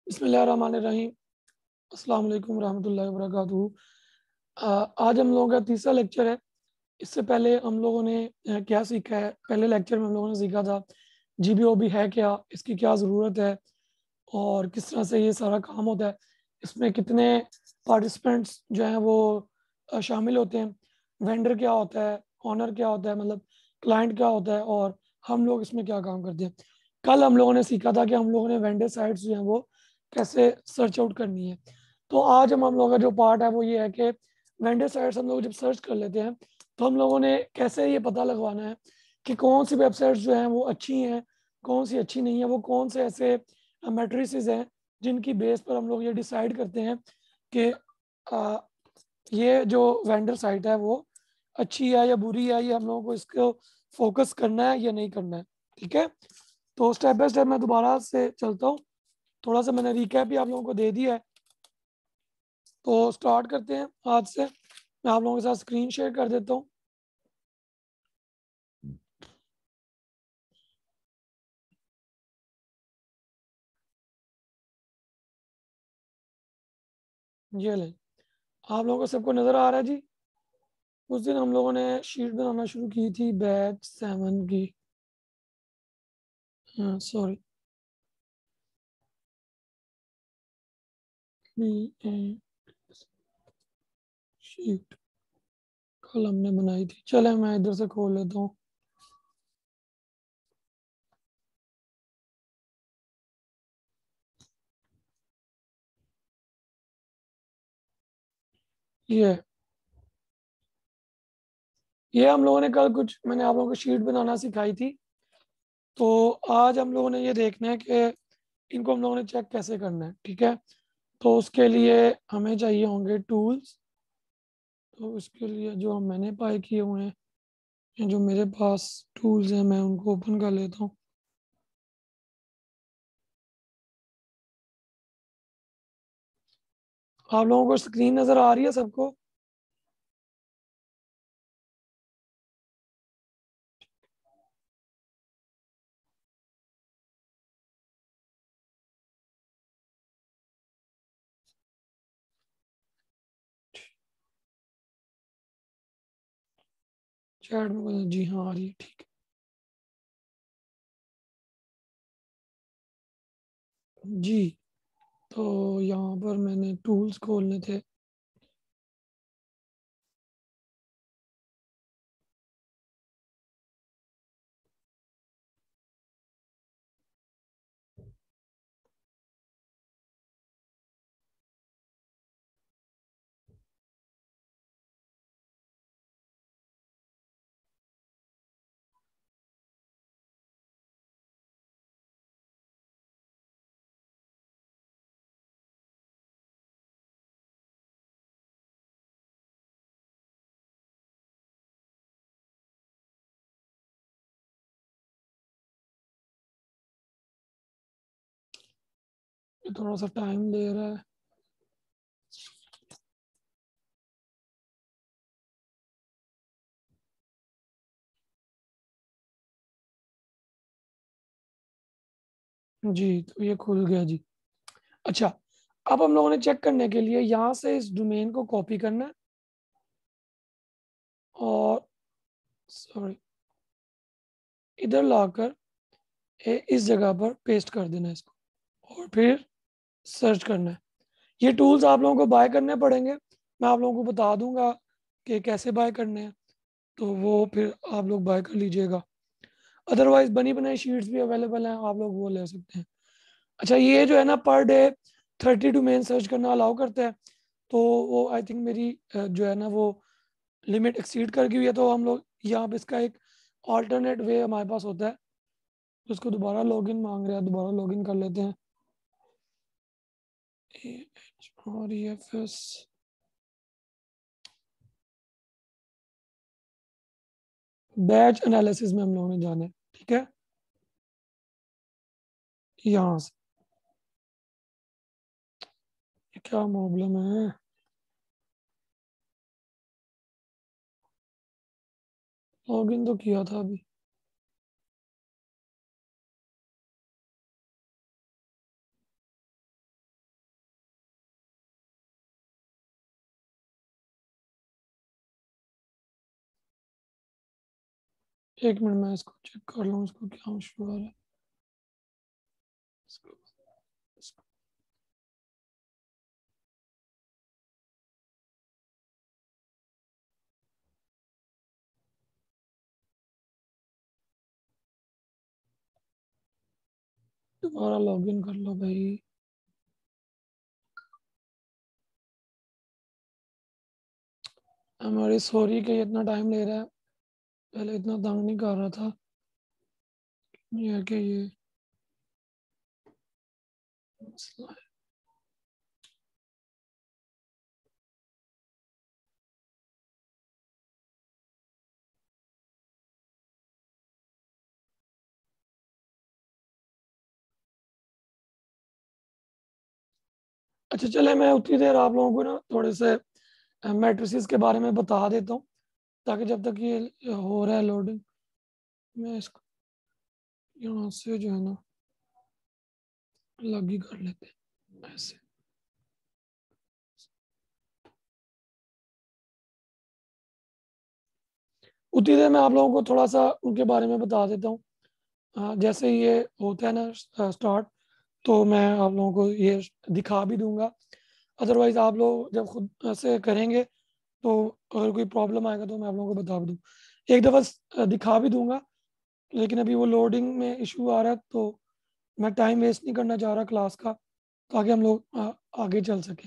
बिस्मिल्लाहिर्रहमानिर्रहीम। अस्सलाम वालेकुम रहमतुल्लाहि व बरकातुहू। आज हम लोगों का तीसरा लेक्चर है। इससे पहले हम लोगों ने क्या सीखा है। पहले लेक्चर में हम लोगों ने सीखा था जीबीओबी है क्या, इसकी क्या ज़रूरत है और किस तरह से ये सारा काम होता है, इसमें कितने पार्टिसिपेंट्स जो हैं वो शामिल होते हैं, वेंडर क्या होता है, ऑनर क्या होता है, मतलब क्लाइंट क्या होता है और हम लोग इसमें क्या काम करते हैं। कल हम लोगों ने सीखा था कि हम लोगों ने वेंडर साइट्स जो हैं वो कैसे सर्च आउट करनी है। तो आज हम लोगों का जो पार्ट है वो ये है कि वेंडर साइट्स हम लोग जब सर्च कर लेते हैं तो हम लोगों ने कैसे ये पता लगवाना है कि कौन सी वेबसाइट्स जो हैं वो अच्छी हैं, कौन सी अच्छी नहीं है, वो कौन से ऐसे मैट्रिसेस हैं जिनकी बेस पर हम लोग ये डिसाइड करते हैं कि आ, ये जो वेंडर साइट है वो अच्छी है या बुरी है, ये हम लोगों को इसको फोकस करना है या नहीं करना है। ठीक है, तो स्टेप बाय स्टेप मैं दोबारा से चलता हूँ। थोड़ा सा मैंने रिकैप भी आप लोगों को दे दिया है, तो स्टार्ट करते हैं आज से। मैं आप लोगों के साथ स्क्रीन शेयर कर देता हूँ। ये ले, आप लोगों को सबको नज़र आ रहा है जी। उस दिन हम लोगों ने शीट बनाना शुरू की थी बैच 7 की। हाँ सॉरी, शीट कल हमने बनाई थी। चले मैं इधर से खोल लेता हूँ। ये ये हम लोगों ने कल कुछ, मैंने आप लोगों को शीट बनाना सिखाई थी। तो आज हम लोगों ने ये देखना है कि इनको हम लोगों ने चेक कैसे करना है। ठीक है, तो उसके लिए हमें चाहिए होंगे टूल्स। तो उसके लिए जो मैंने पाए किए हुए हैं या जो मेरे पास टूल्स हैं मैं उनको ओपन कर लेता हूँ। आप लोगों को स्क्रीन नज़र आ रही है सबको? चैट में जी हाँ आ रही है, ठीक है जी। तो यहाँ पर मैंने टूल्स खोलने थे। ये थोड़ा सा टाइम ले रहा है। जी तो ये खुल गया जी। अच्छा, अब हम लोगों ने चेक करने के लिए यहाँ से इस डोमेन को कॉपी करना है और सॉरी इधर लाकर इस जगह पर पेस्ट कर देना है इसको और फिर सर्च करना है। ये टूल्स आप लोगों को बाय करने पड़ेंगे, मैं आप लोगों को बता दूंगा कि कैसे बाय करने हैं, तो वो फिर आप लोग बाय कर लीजिएगा। अदरवाइज बनी बनाई शीट्स भी अवेलेबल हैं, आप लोग वो ले सकते हैं। अच्छा, ये जो है ना पर डे 30 डोमेन सर्च करना अलाउ करता है। तो वो आई थिंक मेरी जो है ना वो लिमिट एक्सीड कर गई हुई है, तो हम लोग यहाँ पे इसका एक ऑल्टरनेट वे हमारे पास होता है। उसको दोबारा लॉगिन मांग रहा है, दोबारा लॉगिन कर लेते हैं। AHREFS बैच एनालिसिस में हम लोगों ने जाना है। ठीक है, यहाँ से ये क्या प्रॉब्लम है। लॉगिन तो किया था अभी। एक मिनट मैं इसको चेक कर लूँ, इसको क्या इशू आ रहा है। दोबारा लॉगिन कर लो भाई। हमारी सॉरी कि इतना टाइम ले रहा है, पहले इतना तंग नहीं कर रहा था। ये है कि ये मसला है। अच्छा चले, मैं उतनी देर आप लोगों को ना थोड़े से मैट्रिसेस के बारे में बता देता हूँ, ताकि जब तक ये हो रहा है लोडिंग, मैं इसको यहाँ से जो है ना अलग ही कर लेते हैं ऐसे। उतनी देर में आप लोगों को थोड़ा सा उनके बारे में बता देता हूँ। जैसे ये होता है ना स्टार्ट, तो मैं आप लोगों को ये दिखा भी दूंगा। अदरवाइज आप लोग जब खुद से करेंगे तो अगर कोई प्रॉब्लम आएगा तो मैं आप लोगों को बता भी दूँ, एक दफ़ा दिखा भी दूंगा। लेकिन अभी वो लोडिंग में इशू आ रहा है, तो मैं टाइम वेस्ट नहीं करना चाह रहा क्लास का, ताकि हम लोग आगे चल सकें।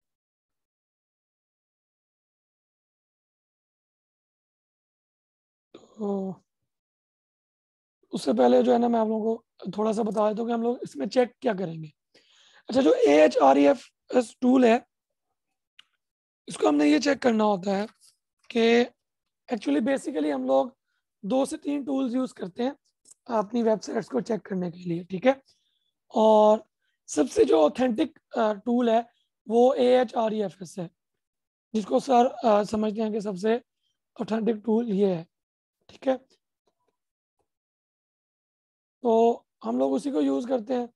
तो उससे पहले जो है ना मैं आप लोगों को थोड़ा सा बता देता हूँ कि हम लोग इसमें चेक क्या करेंगे। अच्छा, जो AHREFS टूल है, इसको हमने ये चेक करना होता है कि एक्चुअली बेसिकली हम लोग 2 से 3 टूल्स यूज़ करते हैं अपनी वेबसाइट्स को चेक करने के लिए, ठीक है। और सबसे जो ऑथेंटिक टूल है वो AHREFS है, जिसको सर समझते हैं कि सबसे ऑथेंटिक टूल ये है, ठीक है। तो हम लोग उसी को यूज़ करते हैं।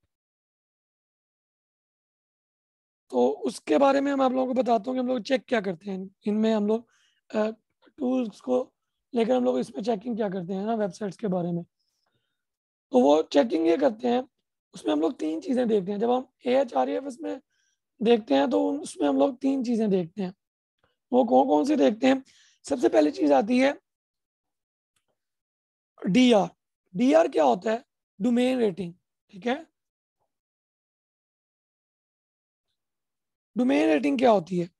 तो उसके बारे में हम आप लोगों को बताता हूँ कि हम लोग चेक क्या करते हैं इनमें। हम लोग टूल्स को लेकर हम लोग इसमें चेकिंग क्या करते हैं ना वेबसाइट्स के बारे में। तो वो चेकिंग ये करते हैं, उसमें हम लोग 3 चीज़ें देखते हैं। जब हम AHREFS में देखते हैं तो उसमें हम लोग 3 चीज़ें देखते हैं। वो कौन कौन सी देखते हैं? सबसे पहली चीज़ आती है DR। DR क्या होता है? डोमेन रेटिंग, ठीक है। डोमेन रेटिंग क्या होती है?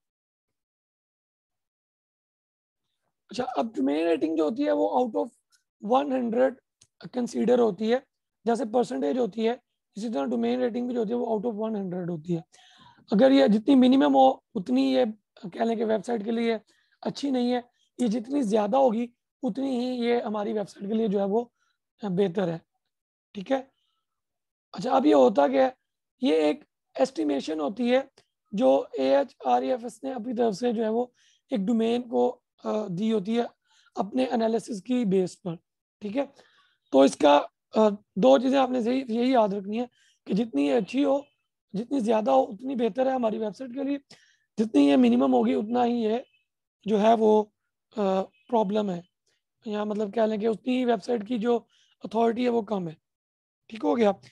अच्छा, अब डोमेन रेटिंग जो होती है वो आउट ऑफ 100 कंसीडर होती है। जैसे परसेंटेज होती है, इसी तरह डोमेन रेटिंग भी जो होती है वो आउट ऑफ 100 होती है। अगर ये जितनी मिनिमम हो उतनी ये कह लें कि वेबसाइट के लिए अच्छी नहीं है। ये जितनी ज़्यादा होगी उतनी ही ये हमारी वेबसाइट के लिए जो है वो बेहतर है, ठीक है। अच्छा, अब ये होता क्या है? ये एक एस्टिमेशन होती है जो AHREFS ने अपनी तरफ से जो है वो एक डोमेन को दी होती है अपने एनालिसिस की बेस पर, ठीक है। तो इसका 2 चीज़ें आपने सही यही याद रखनी है कि जितनी ये अच्छी हो, जितनी ज़्यादा हो उतनी बेहतर है हमारी वेबसाइट के लिए। जितनी ये मिनिमम होगी उतना ही ये जो है वो प्रॉब्लम है, या मतलब कह लें कि उतनी ही वेबसाइट की जो अथॉरिटी है वो कम है, ठीक हो गया।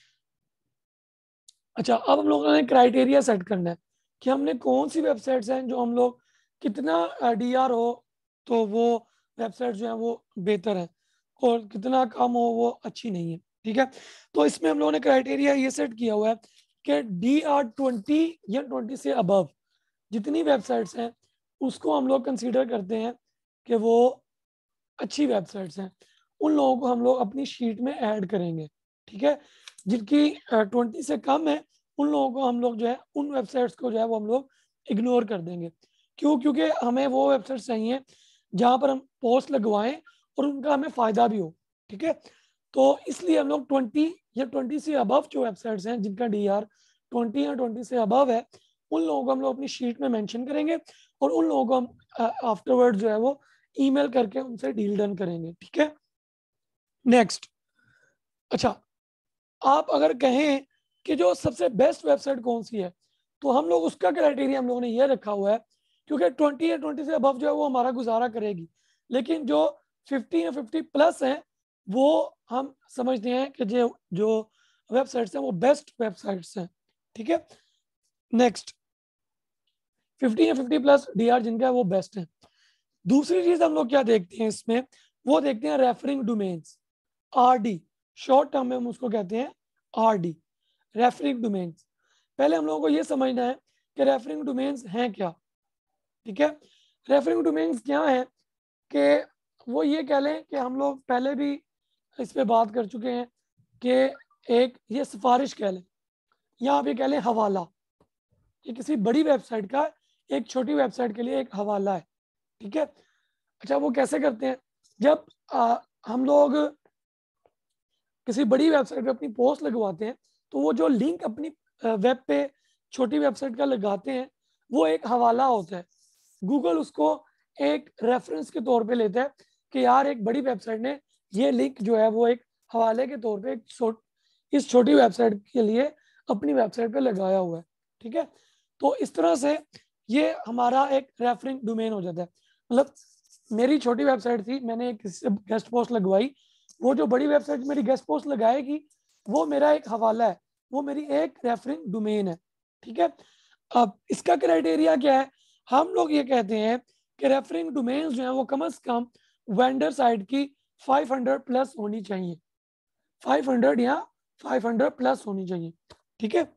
अच्छा, अब हम लोगों ने क्राइटेरिया सेट करना है कि हमने कौन सी वेबसाइट्स हैं जो हम लोग कितना DR हो तो वो वेबसाइट जो है वो बेहतर है, और कितना कम हो वो अच्छी नहीं है, ठीक है। तो इसमें हम लोगों ने क्राइटेरिया ये सेट किया हुआ है कि DR20 या 20 से अबव जितनी वेबसाइट्स हैं उसको हम लोग कंसीडर करते हैं कि वो अच्छी वेबसाइट्स हैं। उन लोगों को हम लोग अपनी शीट में ऐड करेंगे, ठीक है। जिनकी 20 से कम है उन लोगों को हम लोग जो है उन वेबसाइट्स को जो है वो हम लोग इग्नोर कर देंगे। क्यों? क्योंकि हमें वो वेबसाइट्स चाहिए जहाँ पर हम पोस्ट लगवाएं और उनका हमें फ़ायदा भी हो, ठीक है। तो इसलिए हम लोग 20 या 20 से अबव जो वेबसाइट्स हैं जिनका DR 20 या 20 से अबव है उन लोगों को हम लोग अपनी शीट में मेंशन करेंगे, और उन लोगों को हम आफ्टरवर्ड जो है वो ईमेल करके उनसे डील डन करेंगे, ठीक है। नेक्स्ट, अच्छा, आप अगर कहें कि जो सबसे बेस्ट वेबसाइट कौन सी है, तो हम लोग उसका क्राइटेरिया हम लोगों ने ये रखा हुआ है, क्योंकि 20 या 20 से अबव जो है वो हमारा गुजारा करेगी। लेकिन जो 50 या 50 प्लस हैं वो हम समझते हैं कि जो वेबसाइट्स हैं वो बेस्ट वेबसाइट्स हैं। ठीक है, नेक्स्ट 50 या 50 प्लस डीआर जिनका है वो बेस्ट है। दूसरी चीज हम लोग क्या देखते हैं इसमें, वो देखते हैं referring domains, RD, short term में हम उसको कहते हैं आरडी, रेफरिंग डोमेन्स। पहले हम लोगों को ये समझना है कि रेफरिंग डोमेन्स हैं क्या। ठीक है, रेफरिंग डोमेन्स क्या है कि वो ये कह लें कि हम लोग पहले भी इस पे बात कर चुके हैं कि एक ये सिफारिश कह लें या आप ये कह लें हवाला, ये किसी बड़ी वेबसाइट का एक छोटी वेबसाइट के लिए एक हवाला है। ठीक है, अच्छा वो कैसे करते हैं, जब हम लोग किसी बड़ी वेबसाइट पे अपनी पोस्ट लगवाते हैं तो वो जो लिंक अपनी वेब पे छोटी वेबसाइट का लगाते हैं वो एक हवाला होता है। गूगल उसको एक रेफरेंस के तौर पे लेता है कि यार एक बड़ी वेबसाइट ने ये लिंक जो है वो एक हवाले के तौर पे इस छोटी वेबसाइट के लिए अपनी वेबसाइट पे लगाया हुआ है। ठीक है, तो इस तरह से ये हमारा एक रेफरिंग डोमेन हो जाता है। मतलब मेरी छोटी वेबसाइट थी, मैंने एक गेस्ट पोस्ट लगवाई, वो जो बड़ी वेबसाइट मेरी गेस्ट पोस्ट लगाएगी वो मेरा एक हवाला है, वो मेरी एक रेफरिंग डोमेन है। ठीक है, अब इसका क्राइटेरिया क्या है, हम लोग ये कहते हैं कि रेफरिंग डोमेन्स जो है वो कम से कम वेंडर साइड की 500 प्लस होनी चाहिए, 500 या 500 प्लस होनी चाहिए। ठीक है,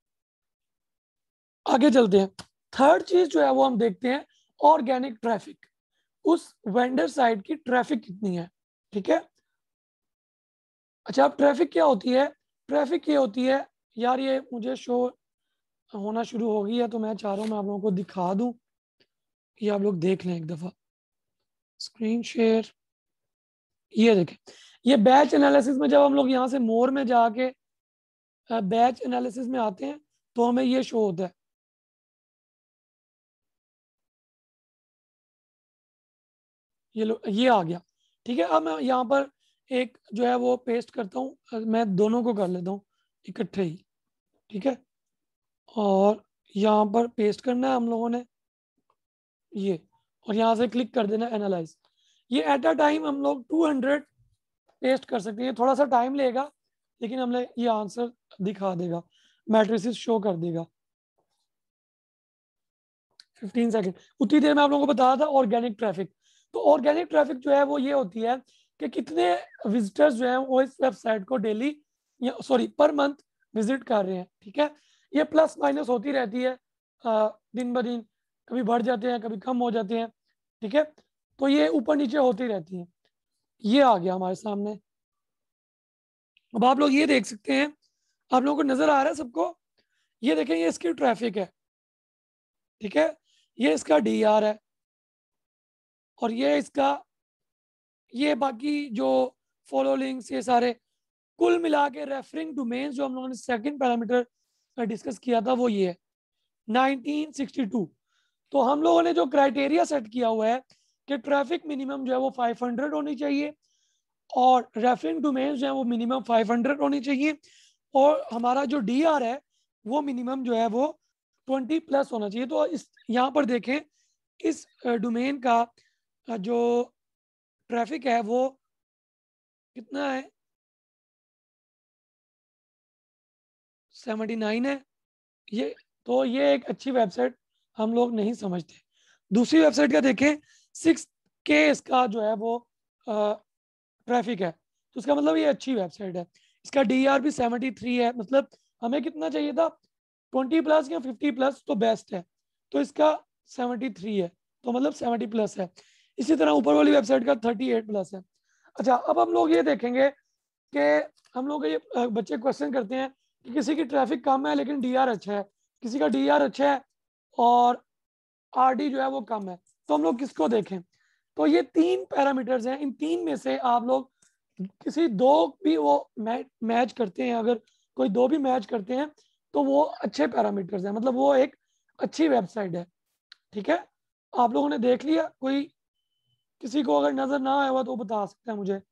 आगे चलते हैं। थर्ड चीज जो है वो हम देखते हैं ऑर्गेनिक ट्रैफिक, उस वेंडर साइड की ट्रैफिक कितनी है। ठीक है, अच्छा अब ट्रैफिक क्या होती है, ट्रैफिक ये होती है, यार ये मुझे शो होना शुरू हो गई है तो मैं चाह रहा हूँ मैं आप लोगों को दिखा दूं, ये आप लोग देख लें एक दफा, स्क्रीन शेयर। ये देखें, ये बैच एनालिसिस में जब हम लोग यहाँ से मोर में जाके बैच एनालिसिस में आते हैं तो हमें ये शो होता है। ये आ गया। ठीक है, अब मैं यहाँ पर एक जो है वो पेस्ट करता हूँ, मैं दोनों को कर लेता हूँ इकट्ठे ही। ठीक है, और यहाँ पर पेस्ट करना है हम लोगों ने ये, और यहाँ से क्लिक कर देना एनालाइज। ये एट अ टाइम हम लोग 200 पेस्ट कर सकते हैं, थोड़ा सा टाइम लेगा लेकिन हमें ये आंसर दिखा देगा, मैट्रिसेस शो कर देगा। 15 सेकंड, उतनी देर में आप लोगों को बता था ऑर्गेनिक ट्रैफिक। तो ऑर्गेनिक ट्रैफिक जो है वो ये होती है कि कितने विजिटर्स जो है वो इस वेबसाइट को डेली या सॉरी पर मंथ विजिट कर रहे हैं। ठीक है, ये प्लस माइनस होती रहती है दिन ब दिन, कभी बढ़ जाते हैं कभी कम हो जाते हैं। ठीक है, तो ये ऊपर नीचे होती रहती है। ये आ गया हमारे सामने। अब आप लोग ये देख सकते हैं, आप लोगों को नजर आ रहा है सबको, ये देखें ये इसकी ट्रैफिक है। ठीक है, ये इसका डीआर है और ये बाकी जो फॉलो लिंक्स ये सारे कुल मिला के रेफरिंग डोमेन्स जो हम लोगों ने सेकंड पैरामीटर डिस्कस किया था वो ये है 1962। तो हम लोगों ने जो क्राइटेरिया सेट किया हुआ है कि ट्रैफिक मिनिमम जो है वो 500 होनी चाहिए और रेफरिंग डोमेन्स जो है वो मिनिमम 500 होनी चाहिए, और हमारा जो डीआर है वो मिनिमम जो है वो 20 प्लस होना चाहिए। तो इस यहाँ पर देखें इस डोमेन का जो ट्रैफिक है वो कितना है, 79 है ये। तो ये एक अच्छी वेबसाइट हम लोग नहीं समझते। दूसरी वेबसाइट का देखें 6K इसका जो है वो ट्रैफिक है, तो इसका मतलब ये अच्छी वेबसाइट है। इसका डीआर भी 73 है, मतलब हमें कितना चाहिए था 20 प्लस या 50 प्लस तो बेस्ट है, तो इसका 73 है, तो मतलब 70 प्लस है। इसी तरह ऊपर वाली वेबसाइट का 38 प्लस है। अच्छा अब हम लोग ये देखेंगे कि हम लोग ये बच्चे क्वेश्चन करते हैं कि किसी की ट्रैफिक कम है लेकिन डीआर अच्छा है, किसी का डीआर अच्छा है और आरडी जो है वो कम है, तो हम लोग किसको देखें। तो ये 3 पैरामीटर्स हैं, इन 3 में से आप लोग किसी दो भी वो मैच करते हैं, अगर कोई दो भी मैच करते हैं तो वो अच्छे पैरामीटर्स हैं, मतलब वो एक अच्छी वेबसाइट है। ठीक है, आप लोगों ने देख लिया, कोई किसी को अगर नजर ना आया हुआ तो बता सकते हैं मुझे।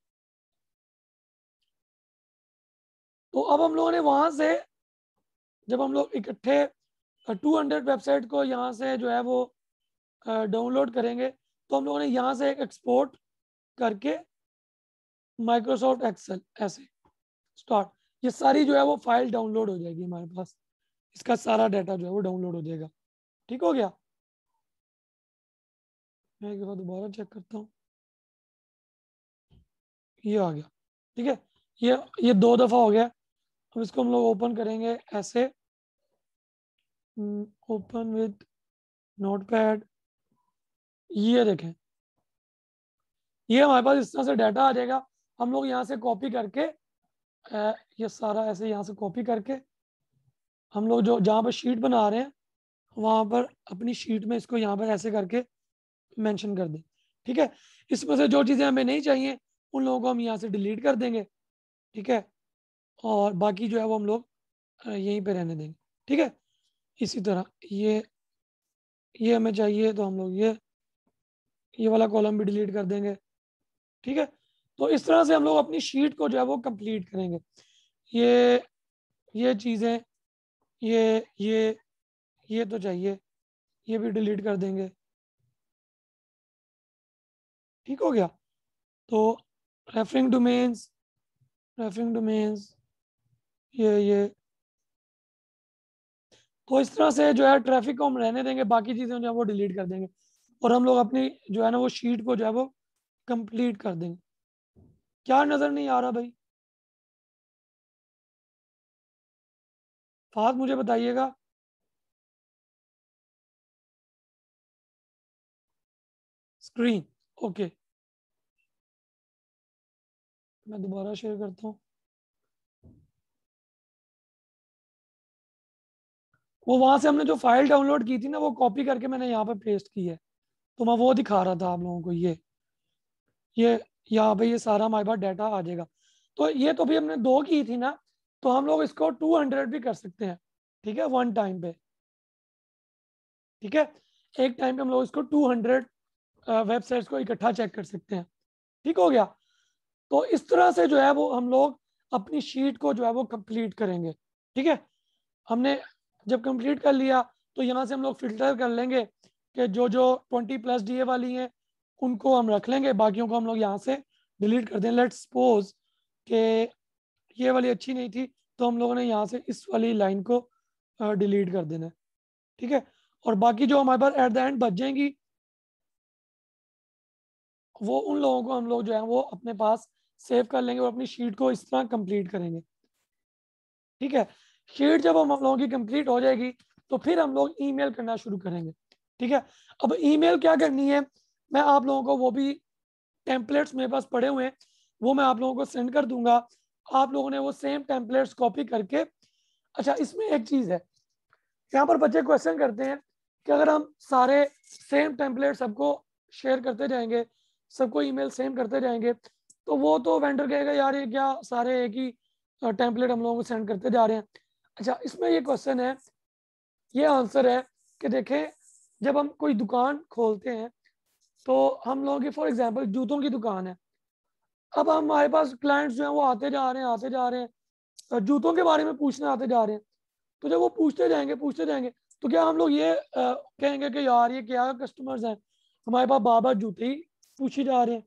तो अब हम लोगों ने वहां से जब हम लोग इकट्ठे 200 वेबसाइट को यहाँ से जो है वो डाउनलोड करेंगे तो हम लोगों ने यहाँ से एक एक्सपोर्ट करके माइक्रोसॉफ्ट एक्सेल ऐसे स्टार्ट, ये सारी जो है वो फाइल डाउनलोड हो जाएगी हमारे पास, इसका सारा डाटा जो है वो डाउनलोड हो जाएगा। ठीक हो गया, मैं एक बार दोबारा चेक करता हूँ, ये आ गया। ठीक है, ये 2 दफा हो गया। अब इसको हम लोग ओपन करेंगे ऐसे, ओपन विद नोटपैड, ये देखें, ये हमारे पास इस तरह से डाटा आ जाएगा। हम लोग यहाँ से कॉपी करके ये सारा ऐसे यहाँ से कॉपी करके हम लोग जो जहाँ पर शीट बना रहे हैं वहाँ पर अपनी शीट में इसको यहाँ पर ऐसे करके मेंशन कर दें। ठीक है, इसमें से जो चीज़ें हमें नहीं चाहिए उन लोगों को हम यहाँ से डिलीट कर देंगे। ठीक है, और बाकी जो है वो हम लोग यहीं पे रहने देंगे। ठीक है, इसी तरह ये हमें चाहिए तो हम लोग ये वाला कॉलम भी डिलीट कर देंगे। ठीक है, तो इस तरह से हम लोग अपनी शीट को जो है वो कंप्लीट करेंगे। ये ये चीज़ें, ये ये तो चाहिए, ये भी डिलीट कर देंगे। ठीक हो गया, तो रेफरिंग डोमेन्स ये तो इस तरह से जो है ट्रैफिक को हम रहने देंगे, बाकी चीज़ें जो है वो डिलीट कर देंगे और हम लोग अपनी जो है ना वो शीट को जो है वो कंप्लीट कर देंगे। क्या नज़र नहीं आ रहा भाई? फात मुझे बताइएगा। स्क्रीन, ओके, मैं दोबारा शेयर करता हूँ। वो वहां से हमने जो फाइल डाउनलोड की थी ना वो कॉपी करके मैंने यहाँ पे पेस्ट की है, तो मैं वो दिखा रहा था आप लोगों को। ये यहाँ पे ये सारा हमारे पास डाटा आ जाएगा। तो ये तो भी हमने 2 की थी ना, तो हम लोग इसको 200 भी कर सकते हैं। ठीक है, 1 टाइम पे। ठीक है, एक टाइम पे हम लोग इसको 200 वेबसाइट्स को इकट्ठा चेक कर सकते हैं। ठीक हो गया, तो इस तरह से जो है वो हम लोग अपनी शीट को जो है वो कंप्लीट करेंगे। ठीक है, हमने जब कंप्लीट कर लिया तो यहाँ से हम लोग फिल्टर कर लेंगे कि जो जो 20+ DA वाली हैं उनको हम रख लेंगे, बाकियों को हम लोग यहाँ से डिलीट कर दें। लेट्स सपोज कि ये वाली अच्छी नहीं थी तो हम लोगों ने यहाँ से इस वाली लाइन को डिलीट कर देना है। ठीक है, और बाकी जो हमारे पास एट द एंड बच जाएंगी वो उन लोगों को हम लोग जो है वो अपने पास सेव कर लेंगे और अपनी शीट को इस तरह कंप्लीट करेंगे। ठीक है, शीट जब हम लोगों की कंप्लीट हो जाएगी तो फिर हम लोग ईमेल करना शुरू करेंगे। ठीक है, अब ईमेल क्या करनी है, मैं आप लोगों को वो भी टेम्पलेट्स मेरे पास पड़े हुए हैं, वो मैं आप लोगों को सेंड कर दूंगा। आप लोगों ने वो सेम टेम्पलेट्स कॉपी करके, अच्छा इसमें एक चीज़ है, यहाँ पर बच्चे क्वेश्चन करते हैं कि अगर हम सारे सेम टेम्पलेट सबको शेयर करते जाएंगे, सबको ईमेल सेम करते जाएंगे, तो वो तो वेंडर कहेगा यार ये क्या सारे एक ही टेम्पलेट हम लोगों को सेंड करते जा रहे हैं। अच्छा, इसमें ये क्वेश्चन है, ये आंसर है कि देखें, जब हम कोई दुकान खोलते हैं तो हम लोगों की फॉर एग्जांपल जूतों की दुकान है, अब हमारे पास क्लाइंट्स जो हैं वो आते जा रहे हैं, जूतों के बारे में पूछने आते जा रहे हैं। तो जब वो पूछते जाएंगे तो क्या हम लोग ये कहेंगे कि यार ये क्या कस्टमर्स हैं, हमारे पास बार बार जूते ही पूछे जा रहे हैं?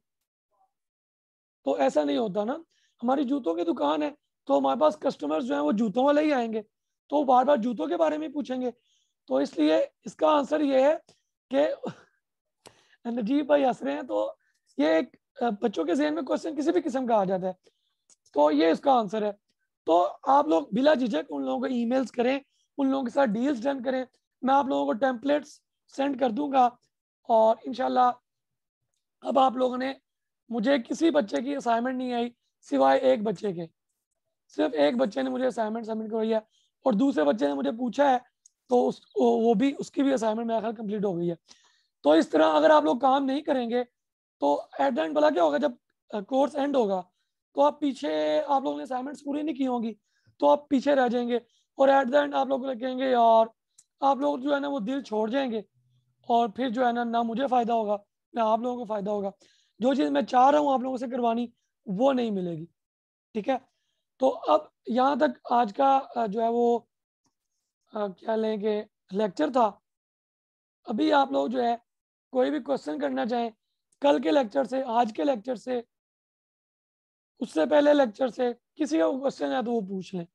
तो ऐसा नहीं होता ना, हमारी जूतों की दुकान है तो हमारे पास कस्टमर्स जो हैं वो जूतों वाले ही आएंगे, तो वो बार बार जूतों के बारे में पूछेंगे। तो इसलिए इसका आंसर ये है कि नजीब भाई हंस रहे हैं, तो ये एक बच्चों के जहन में क्वेश्चन किसी भी किस्म का आ जाता है, तो ये इसका आंसर है। तो आप लोग बिला झिझक उन लोगों को ईमेल्स करें, उन लोगों के साथ डील्स डन करें, मैं आप लोगों को टेम्पलेट्स सेंड कर दूंगा। और इंशाल्लाह अब आप लोगों ने, मुझे किसी बच्चे की असाइनमेंट नहीं आई सिवाय एक बच्चे के, सिर्फ एक बच्चे ने मुझे असाइनमेंट सबमिट करवाई है और दूसरे बच्चे ने मुझे पूछा है, तो वो भी उसकी भी असाइनमेंट मेरा ख्याल कंप्लीट हो गई है। तो इस तरह अगर आप लोग काम नहीं करेंगे तो एट द एंड भला क्या होगा, जब कोर्स एंड होगा तो आप पीछे, आप लोगों ने असाइनमेंट्स पूरी नहीं की होंगी तो आप पीछे रह जाएंगे और एट द एंड आप लोग लगेंगे यार, आप लोग जो है ना वो दिल छोड़ जाएंगे और फिर जो है ना मुझे फ़ायदा होगा ना आप लोगों को फ़ायदा होगा, जो चीज़ मैं चाह रहा हूँ आप लोगों से करवानी वो नहीं मिलेगी। ठीक है, तो अब यहाँ तक आज का जो है वो क्या लें कि लेक्चर था। अभी आप लोग जो है कोई भी क्वेश्चन करना चाहें कल के लेक्चर से, आज के लेक्चर से, उससे पहले लेक्चर से, किसी का क्वेश्चन है तो वो पूछ लें।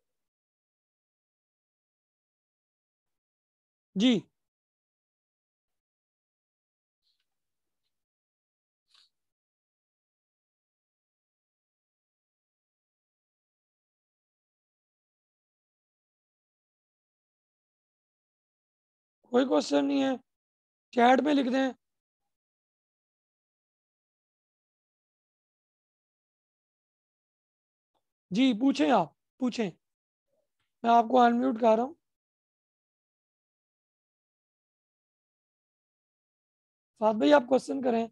जी कोई क्वेश्चन नहीं है, चैट में लिख दें। जी पूछें, आप पूछें, मैं आपको अनम्यूट कर रहा हूँ। साथ भाई आप क्वेश्चन करें।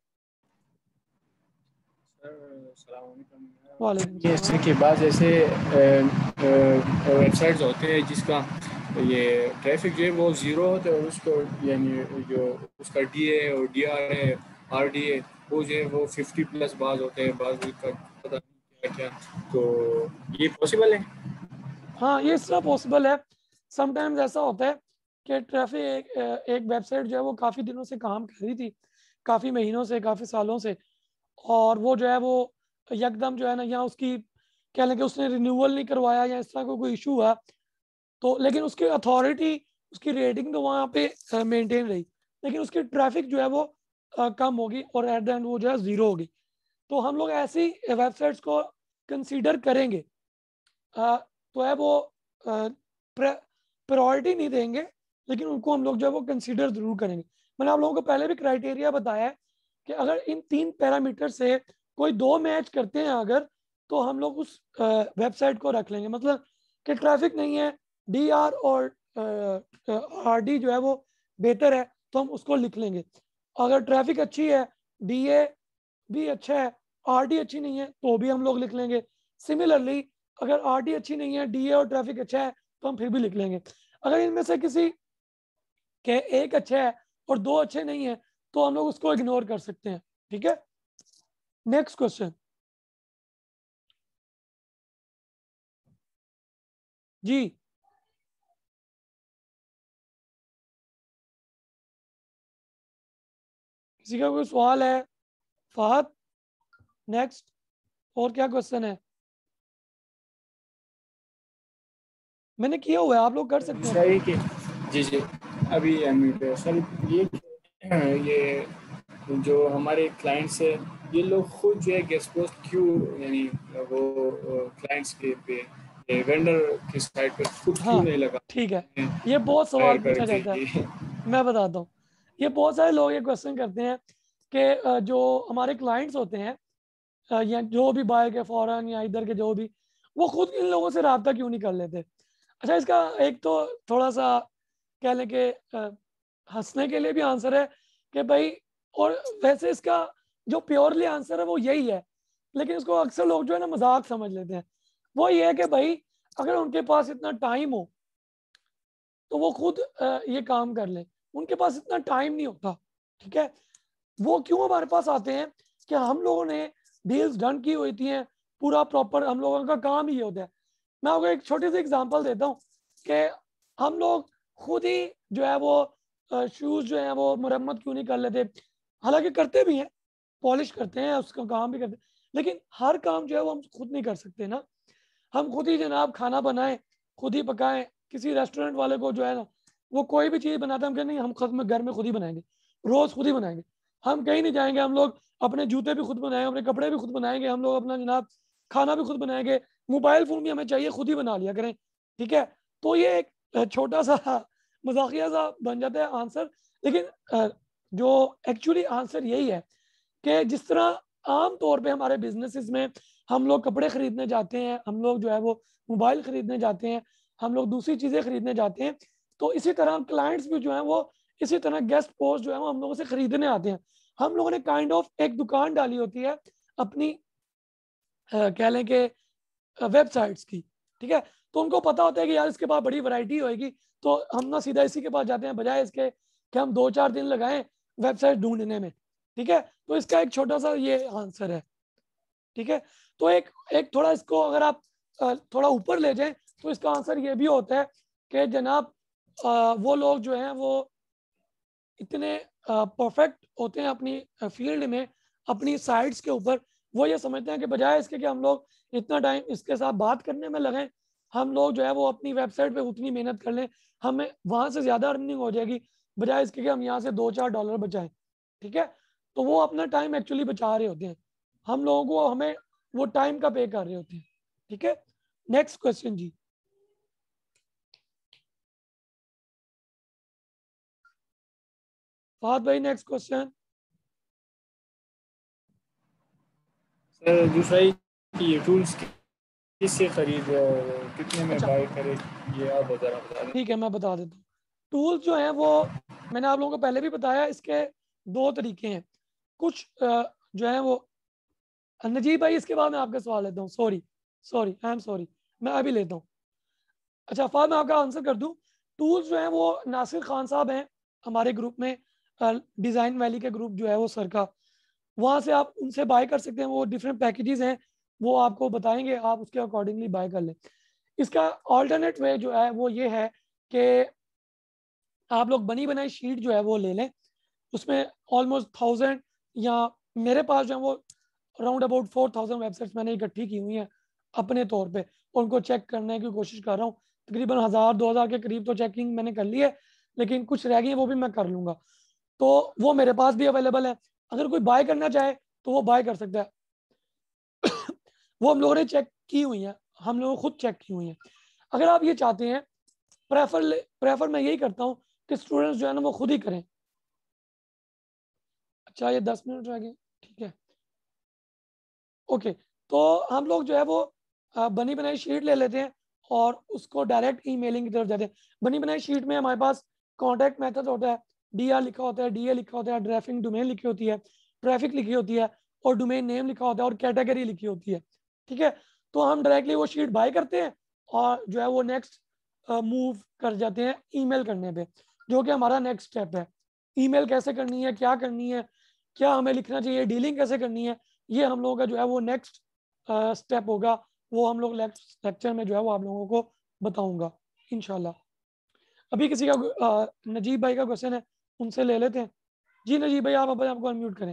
वालेकुम ये सलाम। इसके बाद जैसे वेबसाइट्स होते हैं जिसका ये ट्रैफिक जो है वो ज़ीरो होता है और उसको यानी जो उसका डीए और डीआर है, आरडी है, वो जो है वो 50 प्लस बाज होते हैं, बाज का पता नहीं क्या क्या। तो ये पॉसिबल है? हाँ ये इस तरह पॉसिबल है। समटाइम्स ऐसा होता है कि ट्रैफिक एक वेबसाइट जो है वो काफ़ी दिनों से काम कर रही थी, काफ़ी महीनों से, काफ़ी सालों से, और वो जो है वो यकदम जो है ना, या उसकी कह लें कि उसने रिन्यूअल नहीं करवाया या इस तरह का कोई इशू हुआ, तो लेकिन उसकी अथॉरिटी, उसकी रेटिंग तो वहाँ पे मेंटेन रही, लेकिन उसकी ट्रैफिक जो है वो कम होगी और एट द एंड वो जो है ज़ीरो होगी। तो हम लोग ऐसी वेबसाइट्स को कंसीडर करेंगे, तो है वो प्रायोरिटी नहीं देंगे, लेकिन उनको हम लोग जो है वो कंसीडर जरूर करेंगे। मैंने आप लोगों को पहले भी क्राइटेरिया बताया है कि अगर इन 3 पैरामीटर से कोई 2 मैच करते हैं अगर, तो हम लोग उस वेबसाइट को रख लेंगे। मतलब कि ट्रैफिक नहीं है, डी आर और आर डी जो है वो बेहतर है, तो हम उसको लिख लेंगे। अगर ट्रैफिक अच्छी है, डी ए भी अच्छा है, आर डी अच्छी नहीं है, तो भी हम लोग लिख लेंगे। सिमिलरली अगर आर डी अच्छी नहीं है, डी ए और ट्रैफिक अच्छा है, तो हम फिर भी लिख लेंगे। अगर इनमें से किसी के एक अच्छा है और 2 अच्छे नहीं है, तो हम लोग उसको इग्नोर कर सकते हैं। ठीक है, नेक्स्ट क्वेश्चन। जी किसी का कोई सवाल है? फहद, नेक्स्ट। और क्या क्वेश्चन है? मैंने किया हुआ है, आप लोग कर सकते हैं दूसरा ट्राई। ये कि जी जी अभी अनम्यूट है सर। ये जो हमारे क्लाइंट्स है, ये लोग खुद जो है गेस्ट पोस्ट क्यों यानी वो क्लाइंट्स के पे वेंडर की साइड पे खुद क्यों हाँ नहीं लगा ठीक है, ये बहुत सवाल हायर पूछा करके जाता है। कि मैं बताता हूँ। ये बहुत सारे लोग ये क्वेश्चन करते हैं कि जो हमारे क्लाइंट्स होते हैं, या जो भी बाहर के फॉरेन या इधर के जो भी, वो खुद इन लोगों से रब्ता क्यों नहीं कर लेते। अच्छा, इसका एक तो थोड़ा सा कह लें कि हंसने के लिए भी आंसर है कि भाई, और वैसे इसका जो प्योरली आंसर है वो यही है, लेकिन इसको अक्सर लोग जो है ना मजाक समझ लेते हैं। वो ये है कि भाई अगर उनके पास इतना टाइम हो तो वो खुद ये काम कर लें। उनके पास इतना टाइम नहीं होता। ठीक है, वो क्यों हमारे पास आते हैं कि हम लोगों ने डील्स डन की हुई थी, पूरा प्रॉपर हम लोगों का काम ही ये होता है। मैं आपको एक छोटी सी एग्जांपल देता हूँ कि हम लोग खुद ही जो है वो शूज जो है वो मरम्मत क्यों नहीं कर लेते। हालांकि करते भी हैं, पॉलिश करते हैं, उसका काम भी करते हैं, लेकिन हर काम जो है वो हम खुद नहीं कर सकते ना। हम खुद ही जनाब खाना बनाएं, खुद ही पकाएं। किसी रेस्टोरेंट वाले को जो है ना, वो कोई भी चीज़ बनाता है, हम कहते नहीं, हम खुद में घर में खुद ही बनाएंगे, रोज़ खुद ही बनाएंगे। हम कहीं नहीं जाएंगे, हम लोग अपने जूते भी खुद बनाएंगे, अपने कपड़े भी खुद बनाएंगे, हम लोग अपना जनाब खाना भी खुद बनाएंगे, मोबाइल फ़ोन भी हमें चाहिए खुद ही बना लिया करें। ठीक है, तो ये एक छोटा सा मजाकिया सा बन जाता है आंसर, लेकिन जो एक्चुअली आंसर यही है कि जिस तरह आम तौर पे हमारे बिजनेसेस में हम लोग कपड़े खरीदने जाते हैं, हम लोग जो है वो मोबाइल खरीदने जाते हैं, हम लोग दूसरी चीज़ें खरीदने जाते हैं, तो इसी तरह क्लाइंट्स भी जो है वो इसी तरह गेस्ट पोस्ट जो है वो हम लोगों से खरीदने आते हैं। हम लोगों ने काइंड ऑफ एक दुकान डाली होती है अपनी, कह लें कि वेबसाइट्स की। ठीक है, तो उनको पता होता है कि यार इसके पास बड़ी वैरायटी होएगी, तो हम ना सीधा इसी के पास जाते हैं, बजाय इसके कि हम 2-4 दिन लगाएं वेबसाइट ढूंढने में। ठीक है, तो इसका एक छोटा सा ये आंसर है। ठीक है, तो एक एक थोड़ा इसको अगर आप थोड़ा ऊपर ले जाएं, तो इसका आंसर ये भी होता है कि जनाब वो लोग जो हैं वो इतने परफेक्ट होते हैं अपनी फील्ड में, अपनी साइट्स के ऊपर, वो ये समझते हैं कि बजाय इसके कि हम लोग इतना टाइम इसके साथ बात करने में लगें, हम लोग जो है वो अपनी वेबसाइट पे उतनी मेहनत कर लें, हमें वहां से ज़्यादा अर्निंग हो जाएगी, बजाय इसके कि हम यहाँ से $2-4 बचाएं। ठीक है, तो वो अपना टाइम एक्चुअली बचा रहे होते हैं, हम लोगों को हमें वो टाइम का पे कर रहे होते हैं। ठीक है, नेक्स्ट क्वेश्चन जी। फहद भाई नेक्स्ट क्वेश्चन। सर दूसरा ही कि ये टूल्स किससे खरीदे और कितने में अच्छा बाय करे, ये आप ज़रा बता दें। ठीक है, मैं बता देता हूँ। टूल्स जो हैं वो मैंने आप लोगों को पहले भी बताया, इसके दो तरीके हैं। कुछ जो है वो, नजीब भाई इसके बाद मैं आपका सवाल लेता हूँ, sorry sorry I am sorry, मैं अभी लेता हूँ। अच्छा फहद, मैं आपका आंसर कर दूँ। टूल्स जो हैं वो नासिर खान साहब हैं हमारे ग्रुप में, डिज़ाइन वैली के ग्रुप जो है वो सर का, वहाँ से आप उनसे बाय कर सकते हैं। वो डिफरेंट पैकेजेस हैं, वो आपको बताएंगे, आप उसके अकॉर्डिंगली बाय कर लें। इसका ऑल्टरनेट वे जो है वो ये है कि आप लोग बनी बनाई शीट जो है वो ले लें, उसमें ऑलमोस्ट 1000 या मेरे पास जो है वो अराउंड अबाउट 4000 वेबसाइट्स मैंने इकट्ठी की हुई हैं अपने तौर पे, उनको चेक करने की कोशिश कर रहा हूँ। तकरीबन 1000-2000 के करीब तो चेकिंग मैंने कर ली है, लेकिन कुछ रह गई है, वो भी मैं कर लूँगा। तो वो मेरे पास भी अवेलेबल है, अगर कोई बाय करना चाहे तो वो बाय कर सकता है। वो हम लोगों ने चेक की हुई है, हम लोगों खुद चेक की हुई है। अगर आप ये चाहते हैं, प्रेफर मैं यही करता हूँ कि स्टूडेंट्स जो है ना वो खुद ही करें। अच्छा ये 10 मिनट रह गए, ठीक है ओके। तो हम लोग जो है वो बनी बनाई शीट ले लेते हैं और उसको डायरेक्ट ईमेलिंग की तरफ जाते हैं। बनी बनाई शीट में हमारे पास कॉन्टैक्ट मेथड होता है, डीआर लिखा होता है, डीए लिखा होता है, ड्राफ्टिंग डोमेन लिखी होती है, ट्रैफिक लिखी होती है, और डोमेन नेम लिखा होता है, और कैटेगरी लिखी होती है। ठीक है, तो हम डायरेक्टली वो शीट बाय करते हैं और जो है वो नेक्स्ट मूव कर जाते हैं ईमेल करने पे, जो कि हमारा नेक्स्ट स्टेप है। ईमेल कैसे करनी है, क्या करनी है, क्या हमें लिखना चाहिए, डीलिंग कैसे करनी है, ये हम लोगों का जो है वो नेक्स्ट स्टेप होगा। वो हम लोग नेक्स्ट लेक्चर में जो है वो आप लोगों को बताऊंगा इंशाल्लाह। अभी किसी का नजीब भाई का क्वेश्चन है, उनसे ले लेते हैं। जी नजीब भाई, आप अपने आपको अनम्यूट करें।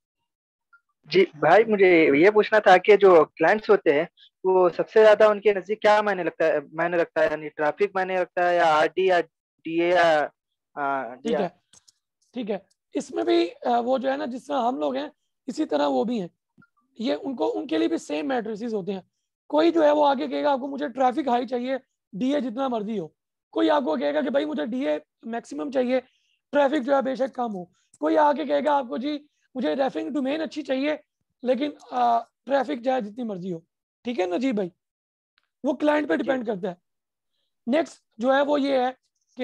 जी भाई, मुझे ये पूछना था कि जो क्लाइंट्स होते हैं वो सबसे ज्यादा उनके नजदीक क्या मायने रखता है, यानी ट्रैफिक मायने रखता है, या आरडी, या डीए, या ठीक डीआर? है ठीक है, इसमें भी वो जो है ना, जिस तरह हम लोग हैं इसी तरह वो भी हैं। ये उनको उनके लिए भी सेम मैट्रिसेस होते हैं। कोई जो है वो आगे कहेगा आपको मुझे ट्रैफिक हाई चाहिए, डीए जितना मर्जी हो। कोई आपको कहेगा कि भाई मुझे डीए मैक्सिमम चाहिए, ट्रैफिक जो है बेशक कम हो। कोई आगे कहेगा आपको जी मुझे रेफरिंग डोमेन अच्छी चाहिए, लेकिन ट्रैफिक जो है जितनी मर्जी हो। ठीक है नजीब भाई, वो क्लाइंट पे जी डिपेंड करता है। नेक्स्ट जो है वो ये है कि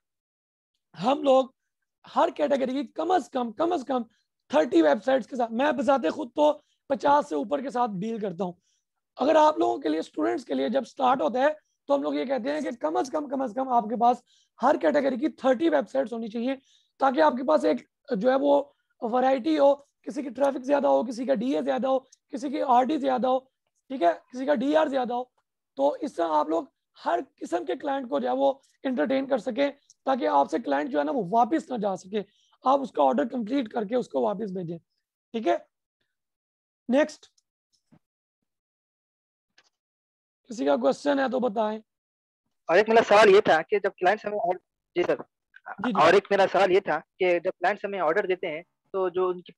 हम लोग हर कैटेगरी की कम से कम 30 वेबसाइट्स के साथ, मैं बजाते खुद तो 50 से ऊपर के साथ डील करता हूँ। अगर आप लोगों के लिए, स्टूडेंट्स के लिए जब स्टार्ट होता है, तो हम लोग ये कहते हैं कि कम से कम आपके पास हर कैटेगरी की 30 वेबसाइट्स होनी चाहिए, ताकि आपके पास एक जो है वो वैरायटी हो। किसी की ट्रैफिक ज्यादा हो, किसी का डीए ज्यादा हो, किसी की आरडी ज्यादा हो, ठीक है, किसी का डीआर ज्यादा हो। तो इस तरह आप लोग हर किस्म के क्लाइंट को जो है वो इंटरटेन कर सके, ताकि आपसे क्लाइंट जो है ना वो वापस ना जा सके, आप उसका ऑर्डर कंप्लीट करके उसको वापस भेजें। ठीक है, नेक्स्ट किसी का क्वेश्चन है तो बताएं। और एक मेरा सवाल ये था कि जब क्लाइंट्स हमें जी सर, जी जी। और एक मेरा सवाल ये था कि जब क्लाइंट्स हमें ऑर्डर देते हैं तो जो उनकी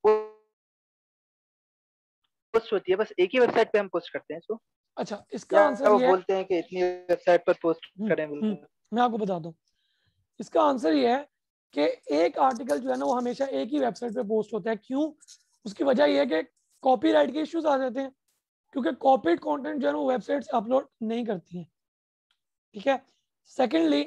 पोस्ट होती है, बस एक ही वेबसाइट पे हम पोस्ट करते हैं इसको, अच्छा इसका या आंसर वो ये है, बोलते हैं कि इतनी वेबसाइट पर पोस्ट करें बोलकर? मैं आपको बताता हूँ। इसका आंसर ये है कि एक आर्टिकल जो है ना वो हमेशा एक ही वेबसाइट पे पोस्ट होता है। क्यों? उसकी वजह यह है कि कॉपीराइट के इश्यूज आ जाते हैं, क्योंकि कॉपीड कंटेंट जो है ना वो वेबसाइट्स अपलोड नहीं करती हैं। ठीक है, सेकेंडली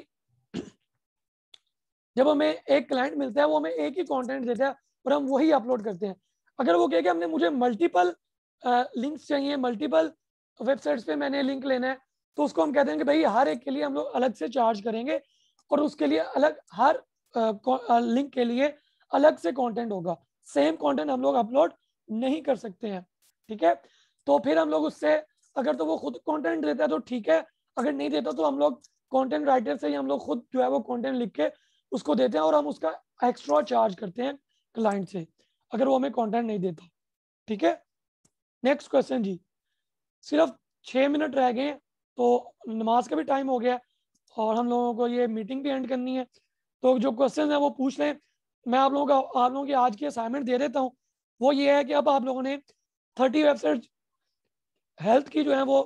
जब हमें एक क्लाइंट मिलता है वो हमें एक ही कंटेंट देता है और हम वही अपलोड करते हैं। अगर वो कहे कि हमने मुझे मल्टीपल लिंक्स चाहिए, मल्टीपल वेबसाइट्स पे मैंने लिंक लेना है, तो उसको हम कहते हैं कि भाई हर एक के लिए हम लोग अलग से चार्ज करेंगे, और उसके लिए अलग, हर लिंक के लिए अलग से कंटेंट होगा। सेम कंटेंट हम लोग अपलोड नहीं कर सकते हैं। ठीक है, तो फिर हम लोग उससे, अगर तो वो खुद कंटेंट देता है तो ठीक है, अगर नहीं देता तो हम लोग कंटेंट राइटर से ही हम लोग खुद जो है वो कंटेंट लिख के उसको देते हैं, और हम उसका एक्स्ट्रा चार्ज करते हैं क्लाइंट से अगर वो हमें कंटेंट नहीं देता। ठीक है, नेक्स्ट क्वेश्चन जी। सिर्फ 6 मिनट रह गए तो नमाज का भी टाइम हो गया और हम लोगों को ये मीटिंग भी एंड करनी है। तो जो क्वेश्चन है वो पूछ लें। मैं आप लोगों की आज की असाइनमेंट दे देता हूँ। वो ये है कि अब आप लोगों ने 30 वेबसाइट हेल्थ की जो है वो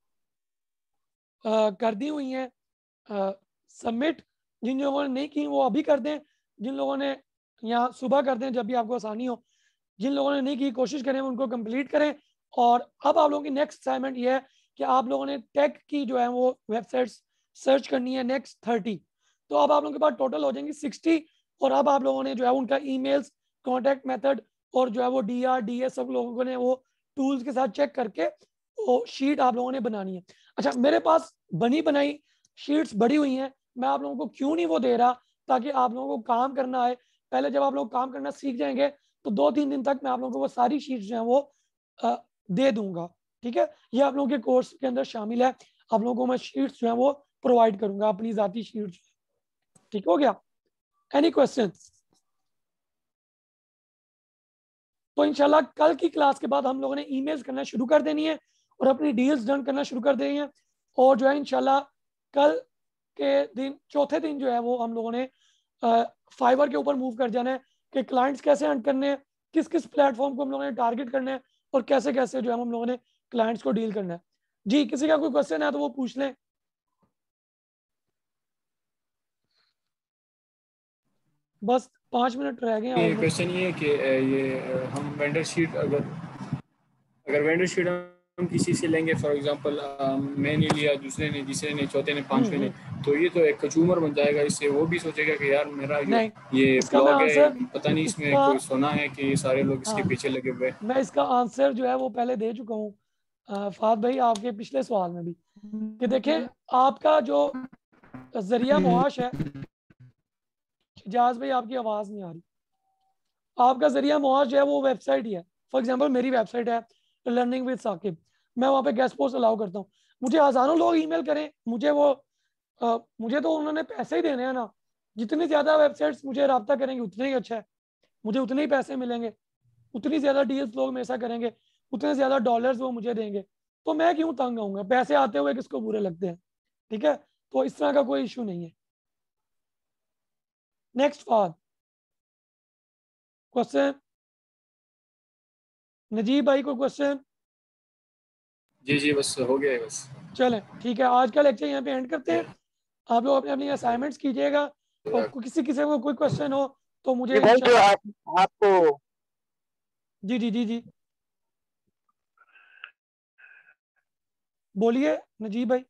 कर दी हुई हैं सबमिट। जिन लोगों ने नहीं की वो अभी कर दें, जिन लोगों ने यहाँ सुबह कर दें जब भी आपको आसानी हो। जिन लोगों ने नहीं की कोशिश करें उनको कंप्लीट करें। और अब आप लोगों की नेक्स्ट असाइनमेंट ये है कि आप लोगों ने टेक की जो है वो वेबसाइट्स सर्च करनी है नेक्स्ट 30। तो अब आप लोगों के पास टोटल हो जाएंगी 60। और अब आप लोगों ने जो है उनका ईमेल्स, कॉन्टैक्ट मेथड और जो है वो DR सब लोगों ने वो टूल्स के साथ चेक करके वो शीट आप लोगों ने बनानी है। अच्छा, मेरे पास बनी बनाई शीट्स बड़ी हुई हैं, मैं आप लोगों को क्यों नहीं वो दे रहा, ताकि आप लोगों को काम करना आए। पहले जब आप लोग काम करना सीख जाएंगे तो 2-3 दिन तक मैं आप लोगों को वो सारी शीट्स जो है वो दे दूंगा। ठीक है, ये आप लोगों के कोर्स के अंदर शामिल है। आप लोगों को मैं शीट्स जो है वो प्रोवाइड करूंगा, अपनी जाती शीट्स। ठीक हो गया? Any question? तो इंशाल्लाह कल की क्लास के बाद हम लोगों ने ईमेल्स करना शुरू कर देनी है और अपनी डील्स डन करना शुरू कर देनी है। और जो है इंशाल्लाह कल के दिन, चौथे दिन जो है वो हम लोगों ने फाइवर के ऊपर मूव कर जाना है कि क्लाइंट्स कैसे अर्न करने हैं, किस किस प्लेटफॉर्म को हम लोगों ने टारगेट करना है और कैसे कैसे जो है हम लोगों ने क्लाइंट्स को डील करना है। जी, किसी का कोई क्वेश्चन है तो वो पूछ लें। बस 5 मिनट रह गए ये और क्वेश्चन ये है कि ये हम वेंडर शीट अगर वेंडर शीट हम किसी से लेंगे, फॉर एग्जांपल मैंने लिया, दूसरे ने, तीसरे ने, चौथे ने, पांचवें ने, तो ये तो एक कंज्यूमर बन जाएगा। इससे वो भी सोचेगा कि यार मेरा जो नहीं, ये इसका मैं ब्लॉग है, आंसर, पता नहीं इसमें इसका, कोई सुना है कि ये सारे लोग इसके हाँ, पीछे लगे हुए हैं। मैं इसका आंसर जो है वो पहले दे चुका हूँ फाद भाई आपके पिछले सवाल में भी, कि देखें आपका जो जरिया मुआश है। इजाज भाई आपकी आवाज नहीं आ रही। आपका जरिया मुआश जो है वो वेबसाइट ही है। फॉर एग्जांपल मेरी वेबसाइट है लर्निंग विद साकिब, मैं वहाँ पे गेस्ट पोस्ट अलाउ करता हूँ। मुझे हजारों लोग ईमेल करें, मुझे तो उन्होंने पैसे ही देने हैं ना। जितनी ज्यादा वेबसाइट्स मुझे रब्ता करेंगे उतना ही अच्छा है, मुझे उतने ही पैसे मिलेंगे, उतनी ज्यादा डील्स लोग मेरे साथ करेंगे, उतने ज्यादा डॉलर्स वो मुझे देंगे। तो मैं क्यों तंग आऊंगा? पैसे आते हुए किसको बुरे लगते हैं? ठीक है, तो इस तरह का कोई इशू नहीं है। नेक्स्ट फाद क्वेश्चन, नजीब भाई को क्वेश्चन? जी जी, बस हो गया है बस। चलें ठीक है, आज का लेक्चर यहाँ पे एंड करते हैं। आप लोग अपनी अपनी असाइनमेंट्स कीजिएगा और किसी किसी को कोई क्वेश्चन हो तो मुझे भाई जो आपको जी जी जी जी बोलिए नजीब भाई।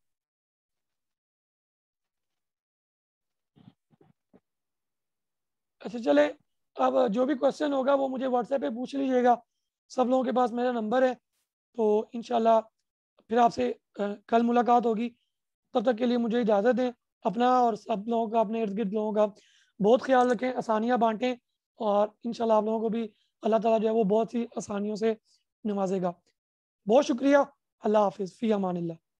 अच्छा चले, अब जो भी क्वेश्चन होगा वो मुझे व्हाट्सएप पे पूछ लीजिएगा। सब लोगों के पास मेरा नंबर है। तो इंशाल्लाह फिर आपसे कल मुलाकात होगी। तब तक के लिए मुझे इजाज़त दें। अपना और सब लोगों का, अपने इर्द गिर्द लोगों का बहुत ख्याल रखें, आसानियाँ बांटें और इंशाल्लाह आप लोगों को भी अल्लाह ताला जो है वो बहुत सी आसानियों से नवाजेगा। बहुत शुक्रिया। अल्लाह हाफिज़, फ़ी अमानिल्लाह।